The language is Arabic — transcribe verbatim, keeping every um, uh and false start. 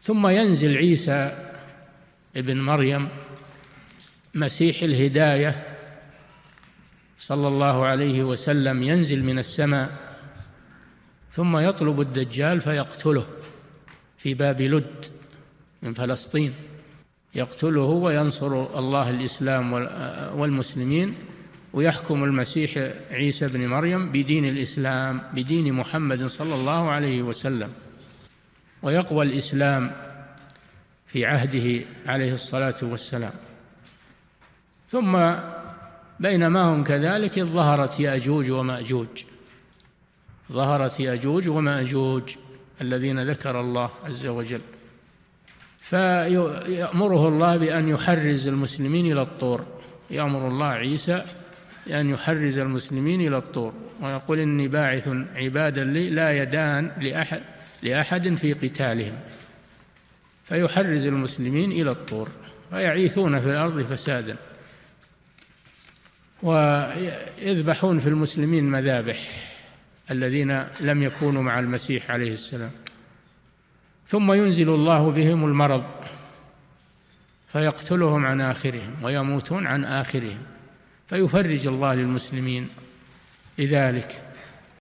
ثم ينزل عيسى ابن مريم مسيح الهداية صلى الله عليه وسلم، ينزل من السماء ثم يطلب الدجال فيقتله في باب لد من فلسطين، يقتله وينصر الله الإسلام والمسلمين، ويحكم المسيح عيسى بن مريم بدين الإسلام، بدين محمد صلى الله عليه وسلم، ويقوى الإسلام في عهده عليه الصلاة والسلام. ثم بينما هم كذلك ظهرت يأجوج ومأجوج، ظهرت يأجوج ومأجوج الذين ذكر الله عز وجل، فيأمره الله بأن يحرز المسلمين إلى الطور، يأمر الله عيسى بأن يحرز المسلمين إلى الطور، ويقول إني باعث عبادا لي لا يدان لأحد, لأحد في قتالهم، فيحرز المسلمين إلى الطور ويعيثون في الأرض فسادا، ويذبحون في المسلمين مذابح الذين لم يكونوا مع المسيح عليه السلام. ثم ينزل الله بهم المرض فيقتلهم عن آخرهم ويموتون عن آخرهم، فيفرج الله للمسلمين لذلك.